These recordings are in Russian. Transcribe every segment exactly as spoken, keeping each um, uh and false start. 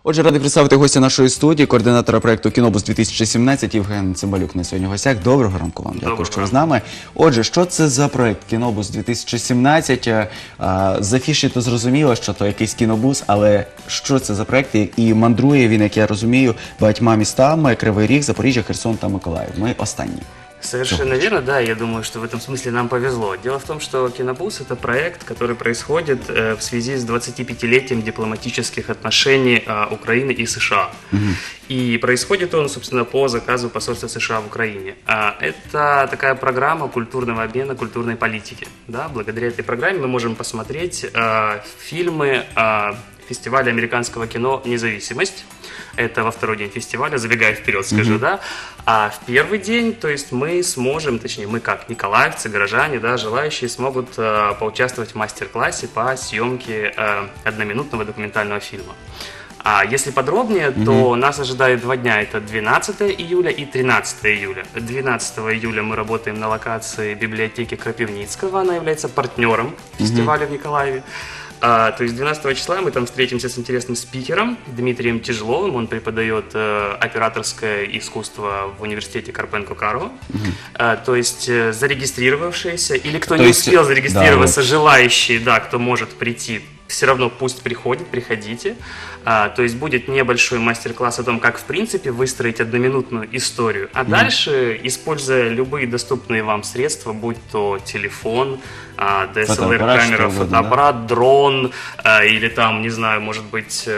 Отже, радий представити гостя нашої студії, координатора проєкту «Кінобус дві тисячі сімнадцять» Євген Цимбалюк на сьогодні в гостях. Доброго ранку вам, дякую, що ви з нами. Отже, що це за проєкт «Кінобус дві тисячі сімнадцять»? З афіші то зрозуміло, що то якийсь кінобус, але що це за проєкт? І мандрує він, як я розумію, багатьма містами: Кривий Ріг, Запоріжжя, Херсон та Миколаїв. Ми останні. Совершенно верно, да, я думаю, что в этом смысле нам повезло. Дело в том, что «Кинобус» — это проект, который происходит э, в связи с двадцатипятилетием дипломатических отношений э, Украины и США. Угу. И происходит он, собственно, по заказу посольства США в Украине. А, это такая программа культурного обмена, культурной политики. Да? Благодаря этой программе мы можем посмотреть э, фильмы э, фестиваля американского кино «Независимость». Это во второй день фестиваля, забегая вперед, скажу, mm-hmm. да. А в первый день, то есть мы сможем, точнее, мы как николаевцы, горожане, да, желающие смогут э, поучаствовать в мастер-классе по съемке э, одноминутного документального фильма. А если подробнее, mm-hmm. то нас ожидает два дня. Это двенадцатое июля и тринадцатое июля. двенадцатого июля мы работаем на локации библиотеки Крапивницкого. Она является партнером фестиваля mm-hmm. в Николаеве. А, то есть двенадцатого числа мы там встретимся с интересным спикером Дмитрием Тяжеловым. Он преподает э, операторское искусство в университете Карпенко-Карго. Угу. А, то есть э, зарегистрировавшиеся или кто то не есть, успел зарегистрироваться, да, вот. желающие, да, кто может прийти, все равно пусть приходит, приходите. А, то есть будет небольшой мастер-класс о том, как в принципе выстроить одноминутную историю. А mm. дальше, используя любые доступные вам средства, будь то телефон, а, ди эс эл ар-камера, фотоаппарат, да? дрон, а, или там, не знаю, может быть,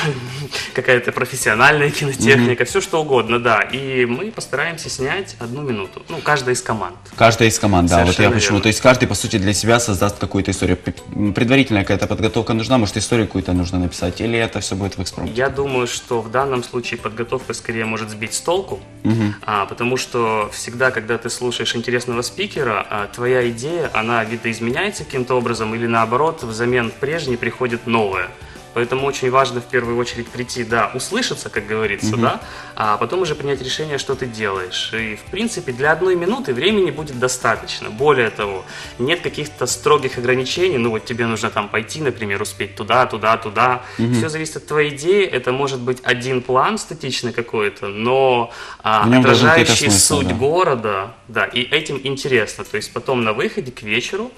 какая-то профессиональная кинотехника, mm-hmm. все что угодно, да. И мы постараемся снять одну минуту. Ну, каждая из команд. Каждая из команд, да. Совершенно вот я почему. То есть каждый, по сути, для себя создаст какую-то историю. Предварительная какая-то подготовка нужна, может, историю какую-то нужно написать, или это все будет в экспромте? Я думаю, что в данном случае подготовка скорее может сбить с толку, угу. а, потому что всегда, когда ты слушаешь интересного спикера, а, твоя идея, она видоизменяется каким-то образом, или наоборот, взамен прежней приходит новое. Поэтому очень важно в первую очередь прийти, да, услышаться, как говорится, mm-hmm. да, а потом уже принять решение, что ты делаешь. И, в принципе, для одной минуты времени будет достаточно. Более того, нет каких-то строгих ограничений, ну вот тебе нужно там пойти, например, успеть туда, туда, туда. Mm-hmm. Все зависит от твоей идеи. Это может быть один план статичный какой-то, но а, отражающий смысл, суть да. города, да, и этим интересно. То есть потом на выходе к вечеру,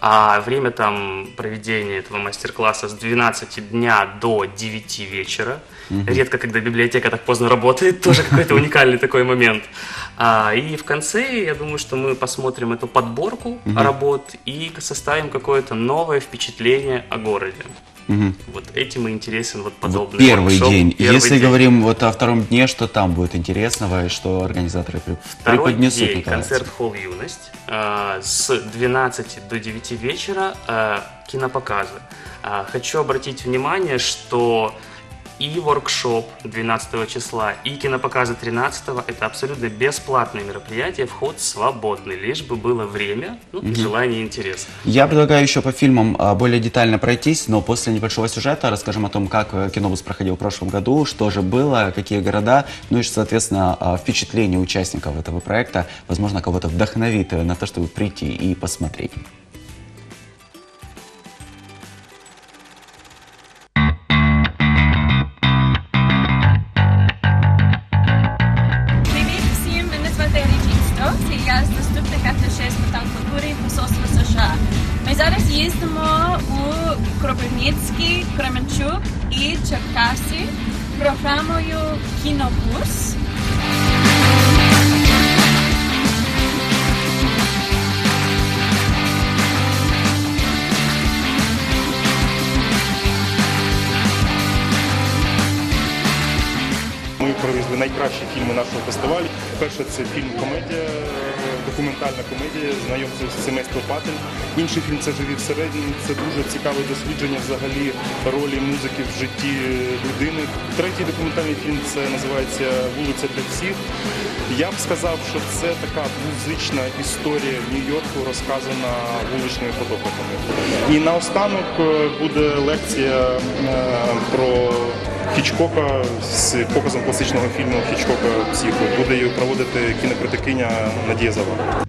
а время там проведения этого мастер-класса с двенадцати дня до девяти вечера. Mm-hmm. Редко, когда библиотека так поздно работает, тоже какой-то уникальный такой момент. А, и в конце, я думаю, что мы посмотрим эту подборку mm-hmm. работ и составим какое-то новое впечатление о городе. Угу. Вот этим и интересен вот подобный вот первый воркшоп. день. Первый Если день. говорим вот о втором дне, что там будет интересного и что организаторы Второй преподнесут? День, концерт-холл «Юность». Э, с двенадцати до девяти вечера э, кинопоказы. Э, хочу обратить внимание, что и воркшоп двенадцатого числа, и кинопоказы тринадцатого это абсолютно бесплатные мероприятия, вход свободный, лишь бы было время, ну, и желание и интерес. Я предлагаю еще по фильмам более детально пройтись, но после небольшого сюжета расскажем о том, как Кинобус проходил в прошлом году, что же было, какие города, ну и, соответственно, впечатления участников этого проекта, возможно, кого-то вдохновит на то, чтобы прийти и посмотреть. Ми зараз їздимо у Кропивницький, Кременчук і Черкаси програмою «Кінобус». Ми привезли найкращі фільми нашого фестивалю. Перше – це фільм-комедія, документальна комедія «Знайомство з сімейством Патель». Інший фільм – це «Живі всередині». Це дуже цікаве дослідження взагалі ролі музики в житті людини. Третій документальний фільм – це називається «Вулиця для всіх». Я б сказав, що це така музична історія Нью-Йорку, розказана вуличними фотографами. І наостанок буде лекція про Хічкока з показом класичного фільму Хічкока «Психо». Буде її проводити кінокритикиня Надія Завар.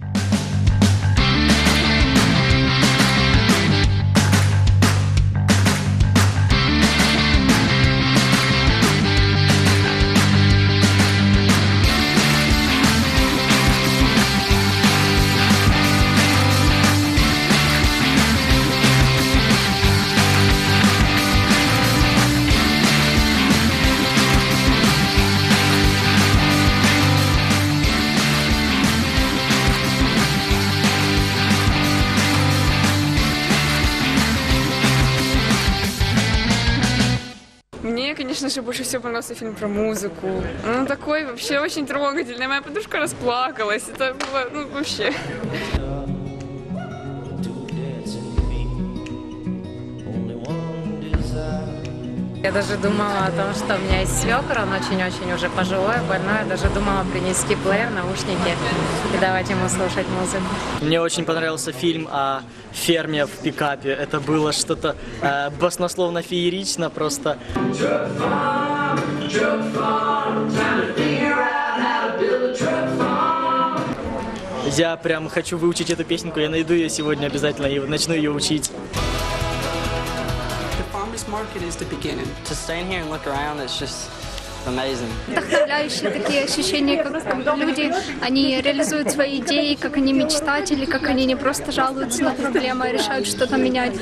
мне, конечно же, больше всего понравился фильм про музыку. Он такой вообще очень трогательный. Моя подружка расплакалась. Это было, ну, вообще... Я даже думала о том, что у меня есть свекр, он очень-очень уже пожилой, больной. Я даже думала принести плеер, наушники и давать ему слушать музыку. Мне очень понравился фильм о ферме в пикапе. Это было что-то э, баснословно феерично просто. Я прям хочу выучить эту песенку, я найду ее сегодня обязательно и начну ее учить. Market is the beginning. To stand here and look around, it's just amazing. Вдохновляющие такие ощущения, как люди, они реализуют свои идеи, как они мечтатели, как они не просто жалуются на проблемы, а решают что-то менять.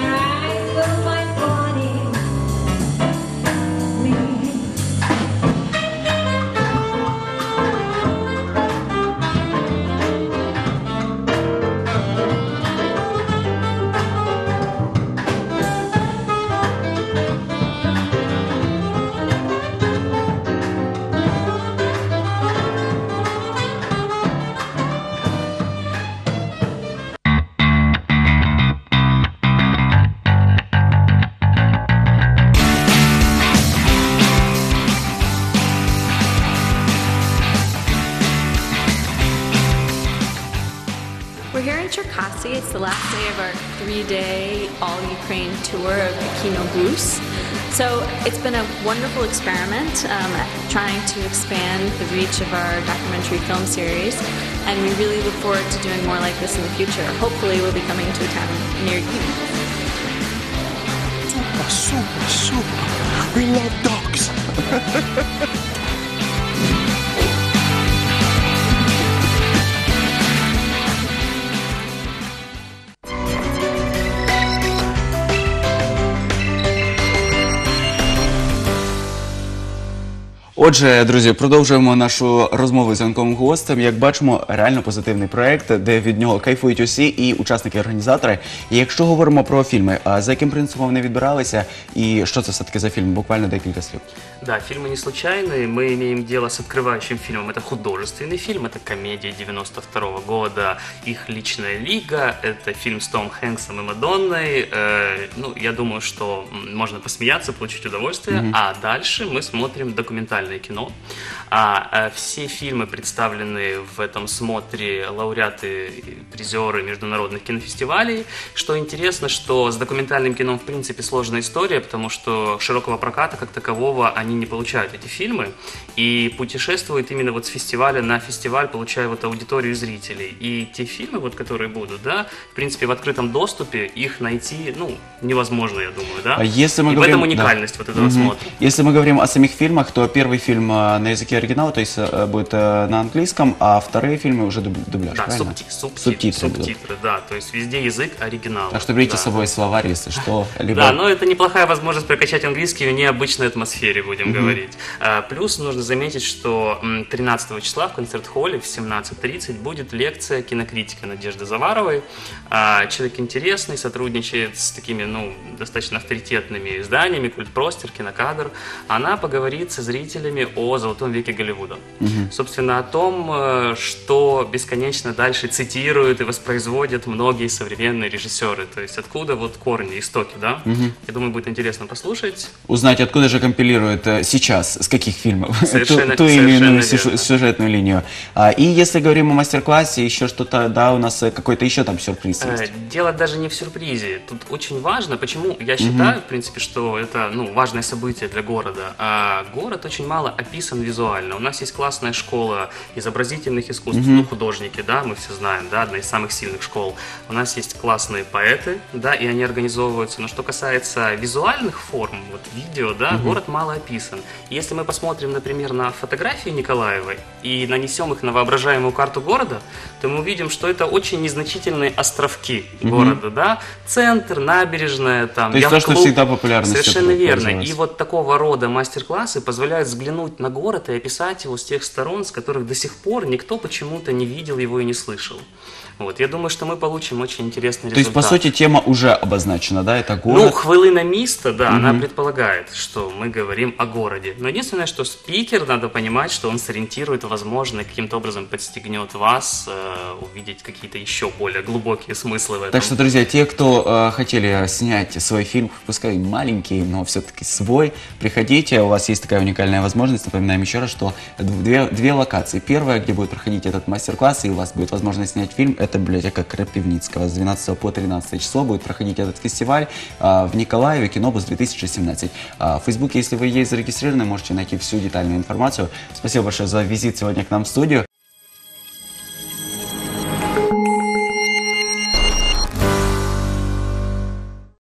We're here in Cherkasy. It's the last day of our three-day all-Ukraine tour of the Kino Bus. So it's been a wonderful experiment, um, trying to expand the reach of our documentary film series, and we really look forward to doing more like this in the future. Hopefully we'll be coming to a town near you. Super, super, super. We love dogs. Отже, друзі, продовжуємо нашу розмову з ранковим гостем. Як бачимо, реально позитивний проєкт, де від нього кайфують усі і учасники, і організатори. І якщо говоримо про фільми, а за яким принципом вони відбиралися і що це все-таки за фільм? Буквально декілька слів. Да, фильмы не случайные. Мы имеем дело с открывающим фильмом. Это художественный фильм, это комедия девяносто второго года «Их личная лига». Это фильм с Томом Хэнксом и Мадонной. Э, ну, я думаю, что можно посмеяться, получить удовольствие. Mm-hmm. А дальше мы смотрим документальное кино. А, а все фильмы, представленные в этом смотре, лауреаты, призеры международных кинофестивалей. Что интересно, что с документальным кино в принципе сложная история, потому что широкого проката как такового они не получают, эти фильмы, и путешествуют именно вот с фестиваля на фестиваль, получая вот аудиторию зрителей. И те фильмы, вот, которые будут, да, в принципе, в открытом доступе их найти, ну, невозможно, я думаю, да. А если мы и говорим... в этом уникальность да. вот этого угу. смотра. Если мы говорим о самих фильмах, то первый фильм на языке оригинала, то есть будет на английском, а вторые фильмы уже дубляж, да, правильно? субти- субтитры, субтитры, субтитры, да, то есть везде язык оригинала. Так что берите да. с собой словарь, если что. Либо... Да, но это неплохая возможность прокачать английский в необычной атмосфере, будем mm-hmm. говорить. А, плюс нужно заметить, что тринадцатого числа в концерт-холле в семнадцать тридцать будет лекция кинокритика Надежды Заваровой. А, человек интересный, сотрудничает с такими, ну, достаточно авторитетными изданиями, Культпростер, Кинокадр. Она поговорит со зрителями о золотом веке Голливуда. Mm-hmm. Собственно, о том, что бесконечно дальше цитируют и воспроизводят многие современные режиссеры. То есть откуда вот корни, истоки, да? Mm-hmm. Я думаю, будет интересно послушать. Узнать, откуда же компилируют сейчас, с каких фильмов, совершенно, ту, ту или иную верно. сюжетную линию. А, и если говорим о мастер-классе, еще что-то, да, у нас какой-то еще там сюрприз есть. Дело даже не в сюрпризе. Тут очень важно, почему я считаю, mm-hmm. в принципе, что это, ну, важное событие для города. А город очень мало описан визуально. У нас есть классная школа изобразительных искусств, mm-hmm. ну, художники, да, мы все знаем, да, одна из самых сильных школ. У нас есть классные поэты, да, и они организовываются. Но что касается визуальных форм, вот видео, да, mm-hmm. город мало описан. Если мы посмотрим, например, на фотографии Николаевой и нанесем их на воображаемую карту города, то мы увидим, что это очень незначительные островки mm-hmm. города, да, центр, набережная, там, то есть то, что всегда популярность. Совершенно верно. И вот такого рода мастер-классы позволяют взглянуть на город и описать его с тех сторон, с которых до сих пор никто почему-то не видел его и не слышал. Вот, я думаю, что мы получим очень интересный результат. То есть, по сути, тема уже обозначена, да? Это город? Ну, хвилина міста, да, mm-hmm. она предполагает, что мы говорим о городе. Но единственное, что спикер, надо понимать, что он сориентирует, возможно, каким-то образом подстегнет вас э, увидеть какие-то еще более глубокие смыслы в этом. Так что, друзья, те, кто э, хотели снять свой фильм, пускай маленький, но все-таки свой, приходите, у вас есть такая уникальная возможность. Напоминаем еще раз, что две, две локации. Первая, где будет проходить этот мастер-класс, и у вас будет возможность снять фильм, это библиотека Крапивницкого. С двенадцатого по тринадцатое число будет проходить этот фестиваль э, в Николаеве, Кинобус две тысячи семнадцать. Э, в Фейсбуке, если вы есть зарегистрированы, можете найти всю детальную информацию. Спасибо большое за визит сегодня к нам в студию.